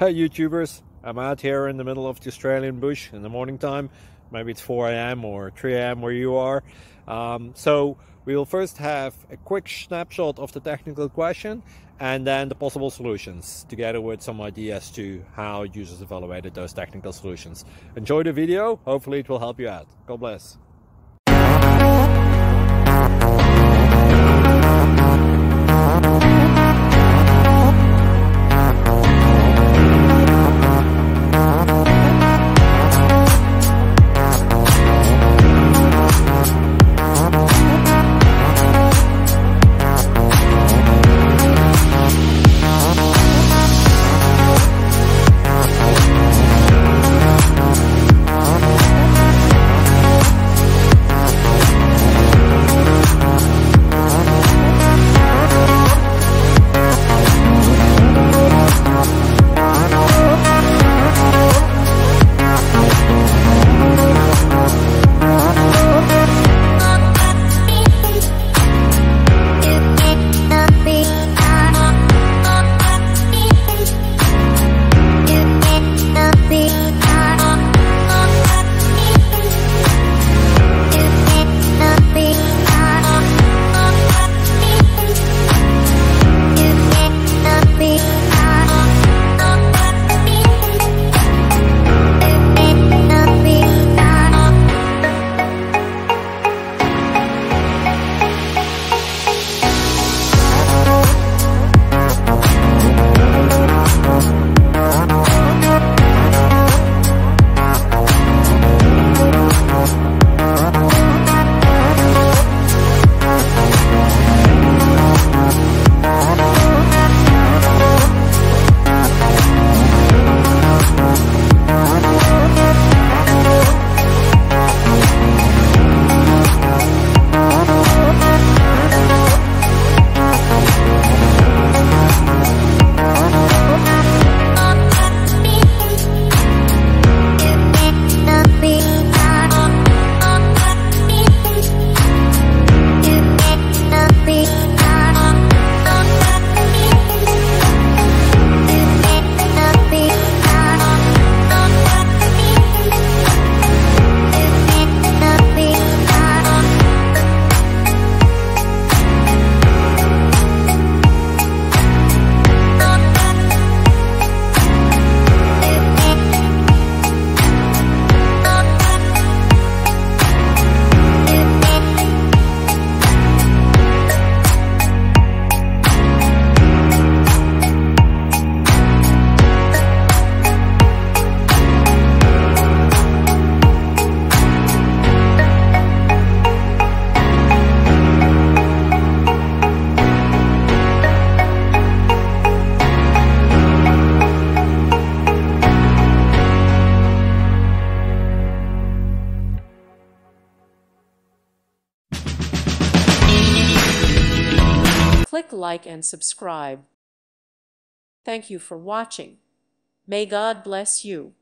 Alright YouTubers, I'm out here in the middle of the Australian bush in the morning time. Maybe it's 4 a.m. or 3 a.m. where you are. So we'll first have a quick snapshot of the technical question and then the possible solutions, together with some ideas to how users evaluated those technical solutions. Enjoy the video, hopefully it will help you out. God bless. Click like and subscribe. Thank you for watching. May God bless you.